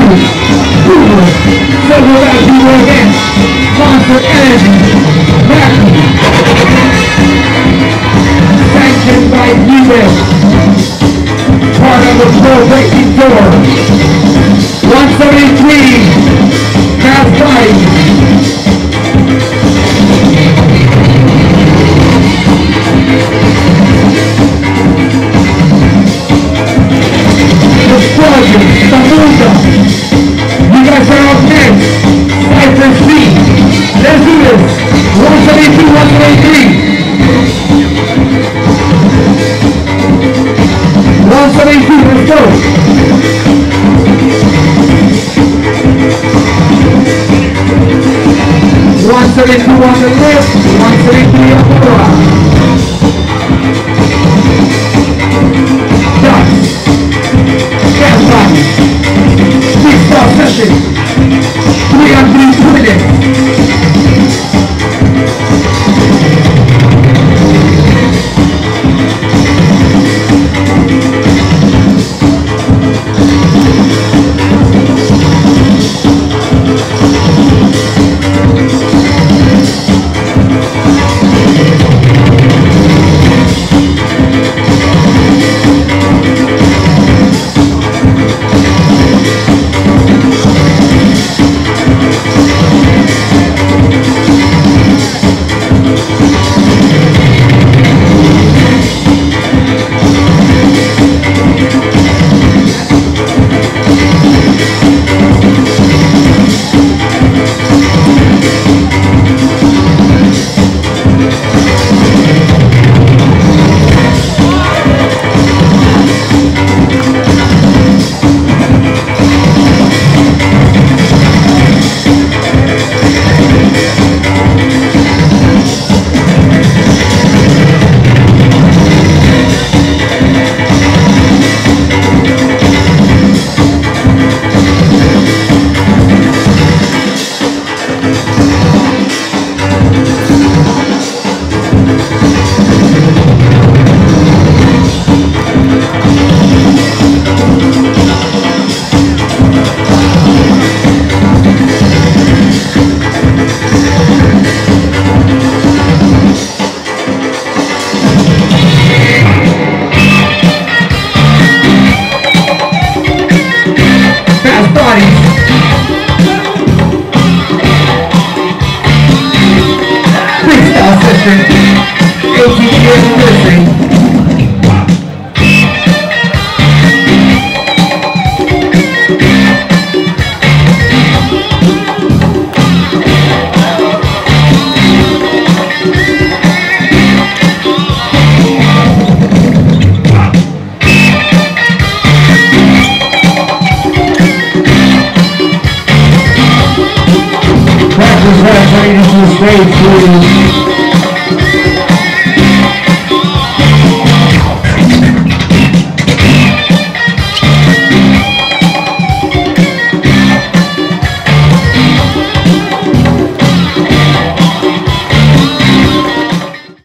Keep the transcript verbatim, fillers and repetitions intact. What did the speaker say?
So we're back to you again. Monster Energy. Vacuum. Sanctioned by Evil. Part of the Pro Breaking Tour. one seventy-three. Fast Fight. Explosion. Samuda. You guys are up next. Cypher C. Let's do this. one seventy-two, one seventy-three. one seventy-two, let's go. one seventy-two on the left, one seventy-three on the right. Done. Gas body. Six-star session. Three on three, two minutes. Practice ready to the stage, please.